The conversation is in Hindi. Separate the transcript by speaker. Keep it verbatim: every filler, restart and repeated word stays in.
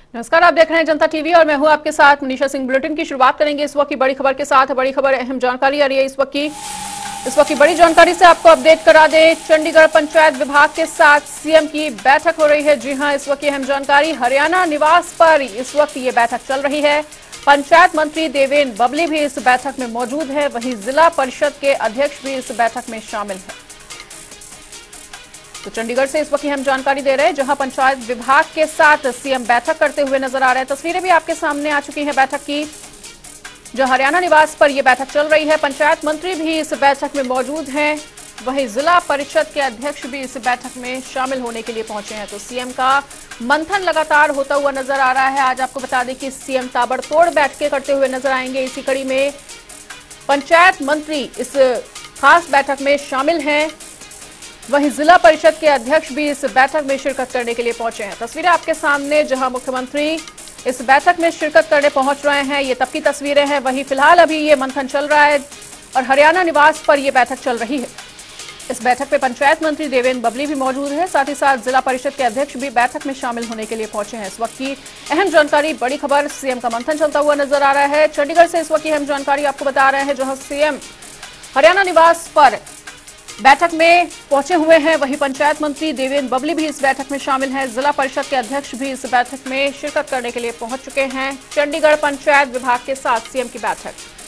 Speaker 1: नमस्कार, आप देख रहे हैं जनता टीवी और मैं हूं आपके साथ मनीषा सिंह। बुलेटिन की शुरुआत करेंगे इस वक्त की बड़ी खबर के साथ। बड़ी खबर, अहम जानकारी आ रही है इस वक्त की इस वक्त की बड़ी जानकारी से आपको अपडेट करा दें। चंडीगढ़ पंचायत विभाग के साथ सीएम की बैठक हो रही है। जी हां, इस वक्त की अहम जानकारी, हरियाणा निवास पर इस वक्त ये बैठक चल रही है। पंचायत मंत्री देवेंद्र बबली भी इस बैठक में मौजूद है, वहीं जिला परिषद के अध्यक्ष भी इस बैठक में शामिल है। तो चंडीगढ़ से इस वक्त हम जानकारी दे रहे हैं, जहां पंचायत विभाग के साथ सीएम बैठक करते हुए नजर आ रहे हैं। तस्वीरें भी आपके सामने आ चुकी हैं बैठक की, जो हरियाणा निवास पर यह बैठक चल रही है। पंचायत मंत्री भी इस बैठक में मौजूद हैं, वहीं जिला परिषद के अध्यक्ष भी इस बैठक में शामिल होने के लिए पहुंचे हैं। तो सीएम का मंथन लगातार होता हुआ नजर आ रहा है। आज आपको बता दें कि सीएम ताबड़तोड़ बैठकें करते हुए नजर आएंगे। इसी कड़ी में पंचायत मंत्री इस खास बैठक में शामिल हैं, वहीं जिला परिषद के अध्यक्ष भी इस बैठक में शिरकत करने के लिए पहुंचे हैं। तस्वीरें आपके सामने, जहां मुख्यमंत्री इस बैठक में शिरकत करने पहुंच रहे हैं, ये तब की तस्वीरें हैं। वहीं फिलहाल अभी ये मंथन चल रहा है और हरियाणा निवास पर यह बैठक चल रही है। इस बैठक में पंचायत मंत्री देवेंद्र बबली भी मौजूद है, साथ ही साथ जिला परिषद के अध्यक्ष भी बैठक में शामिल होने के लिए पहुंचे हैं। इस वक्त की अहम जानकारी, बड़ी खबर, सीएम का मंथन चलता हुआ नजर आ रहा है। चंडीगढ़ से इस वक्त की अहम जानकारी आपको बता रहे हैं, जहां सीएम हरियाणा निवास पर बैठक में पहुंचे हुए हैं, वहीं पंचायत मंत्री देवेंद्र बबली भी इस बैठक में शामिल हैं। जिला परिषद के अध्यक्ष भी इस बैठक में शिरकत करने के लिए पहुंच चुके हैं। चंडीगढ़ पंचायत विभाग के साथ सीएम की बैठक।